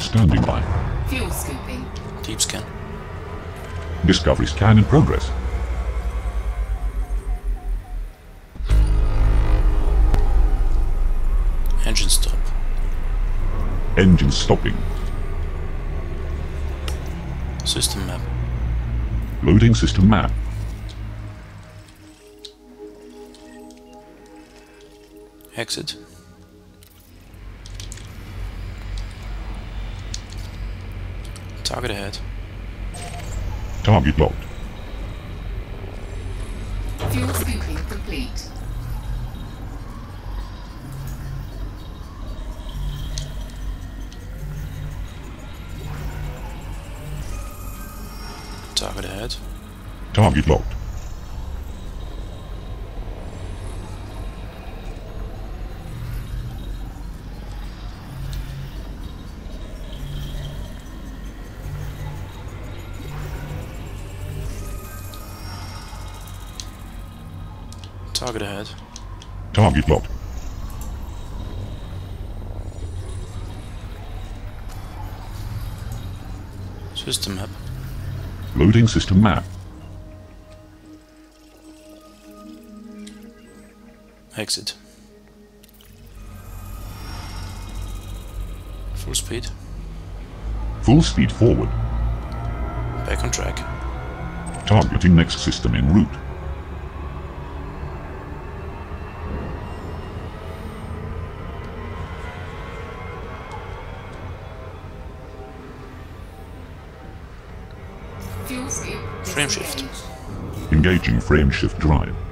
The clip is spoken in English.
standing by. Fuel scooping. Deep scan. Discovery scan in progress. Engine stop. Engine stopping. System map. Loading system map. Exit. Target ahead. Target locked. Fuel scooping complete. Target ahead. Target locked. Target ahead. Target locked. System map. Loading system map. Exit. Full speed. Full speed forward. Back on track. Targeting next system en route. Fuel scoop. Frame shift. Engaging frame shift drive.